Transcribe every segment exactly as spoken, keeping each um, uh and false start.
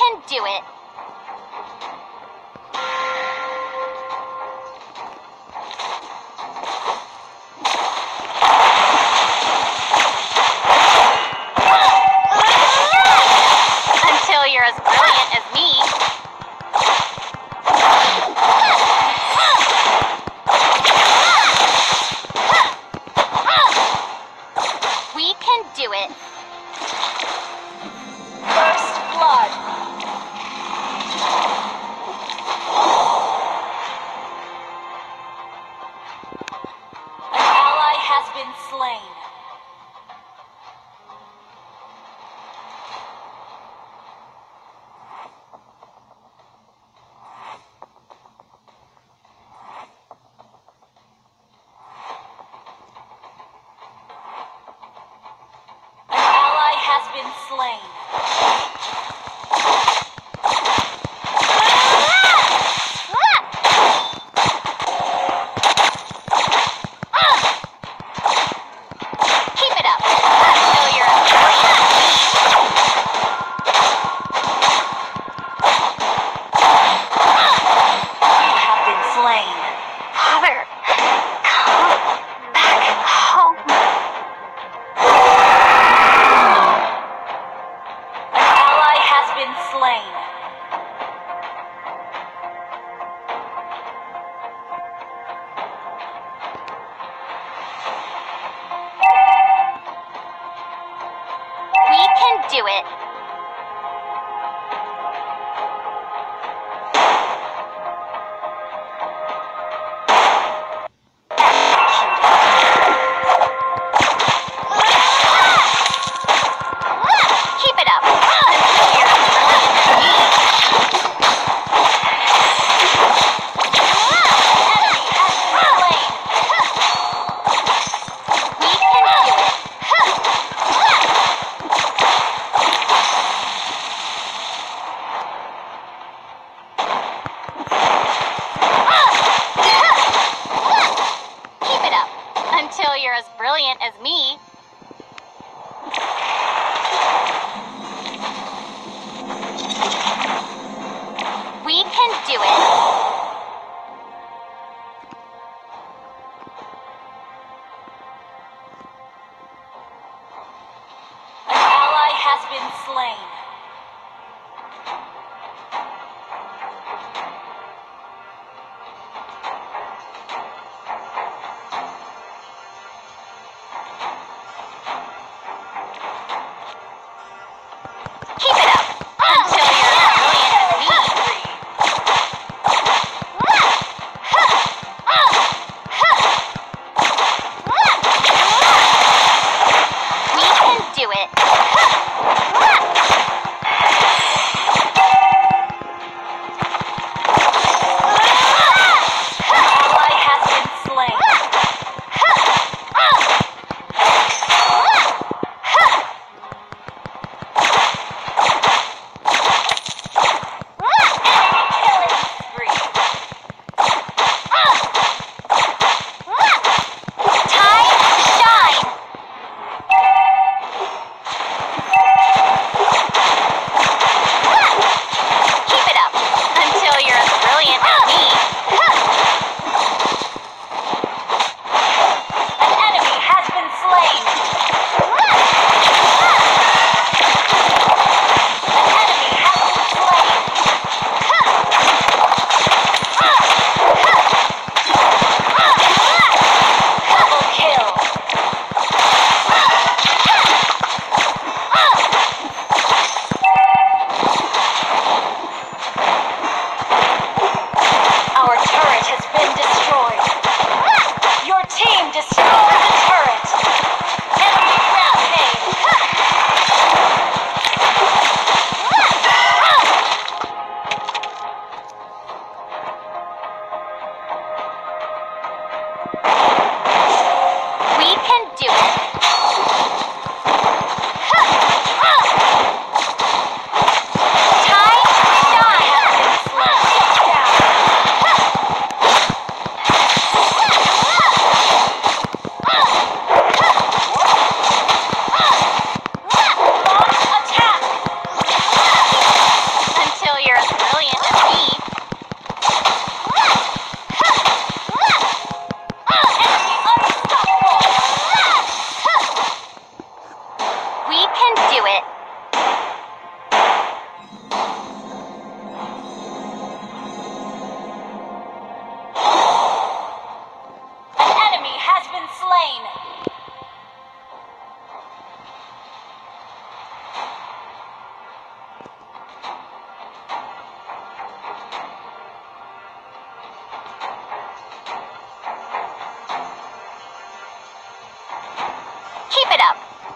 can do it. Until you're as brilliant as me. We can do it. First blood.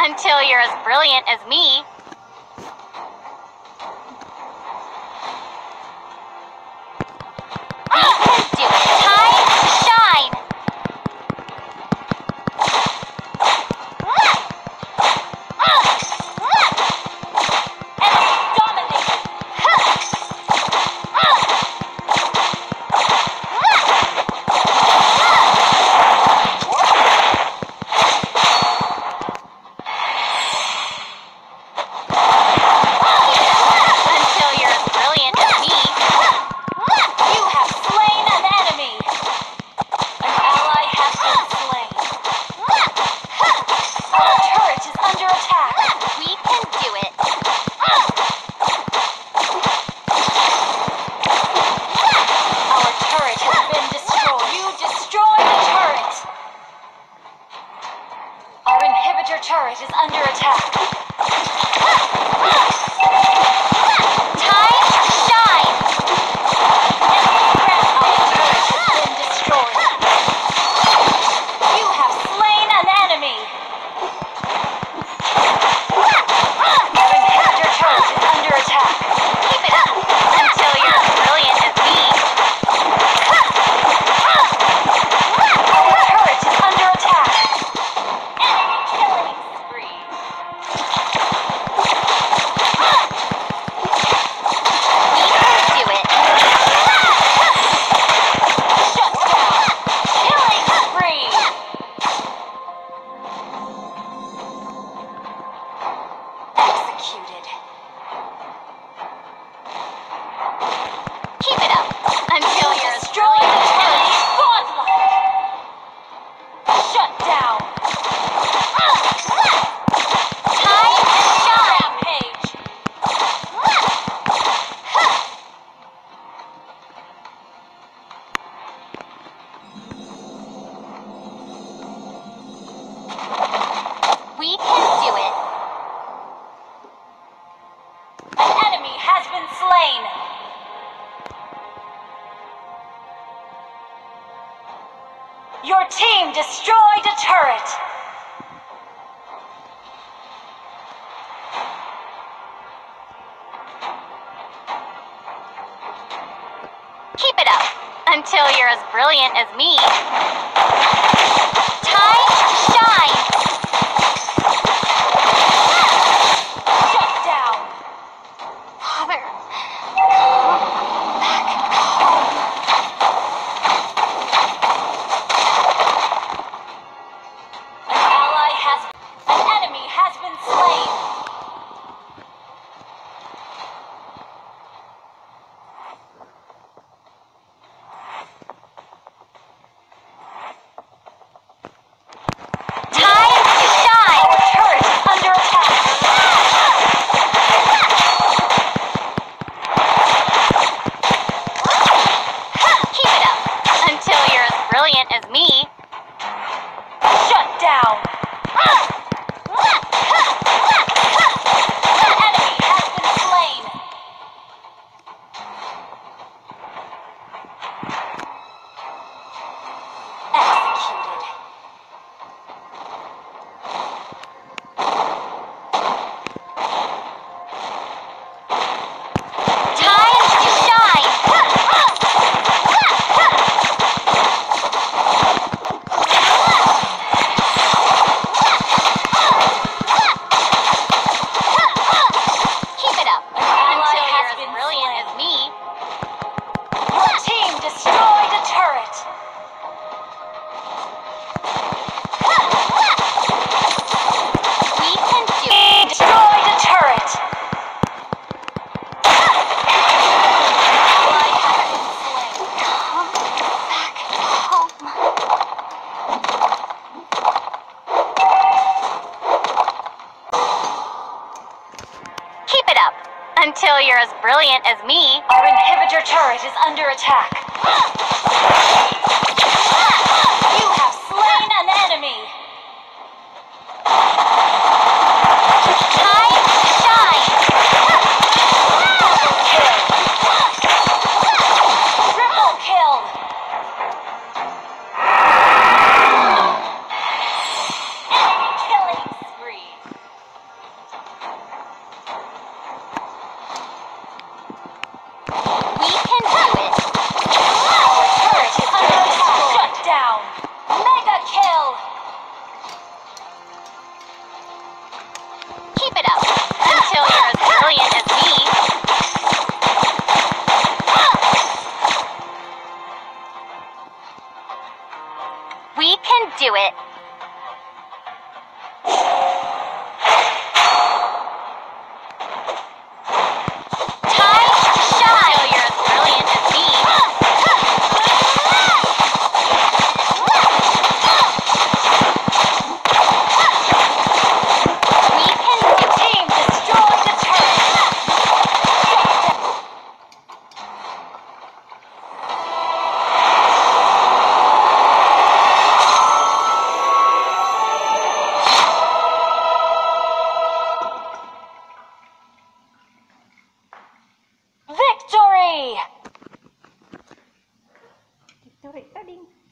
Until you're as brilliant as me. We can do it. Time to shine. Enemy dominated. Until you're as brilliant as me. You have slain an enemy. An ally has been slain. Our turret is under attack. We can do it. Our turret has been destroyed. You destroyed a turret. Our inhibitor turret is under attack. Time to shine. Our turret has been destroyed. You have slain an enemy. Our inhibitor turret is under attack. Keep it up until you're as brilliant as me. Our turret is under attack. Enemy killing spree. We can do it. Shut down. Killing spree. Executed. Keep it up until you're as brilliant as me. Godlike. Shut down. Time to shine. Rampage. We can do it. An enemy has been slain. Your team destroyed a turret. Keep it up until you're as brilliant as me. Time to shine. Shut down. Father, come back home. An ally has... An enemy has been slain. Time to shine. Our turret is under attack. Keep it up until you're as brilliant as me. Shut down. An enemy has been slain. Executed. Time to shine. Keep it up until you're as brilliant as me. Your team destroyed a turret. We can do it. Destroyed a turret. Ally has been slain. Come back home. Keep it up until you're as brilliant as me. Our inhibitor turret is under attack. You have slain an enemy. Time to shine. Double kill. Triple kill. Enemy killing spree. We can do it. Time to shine. So you're as brilliant as me. We can do it. Team destroy the turret. Victory! Victory tadi.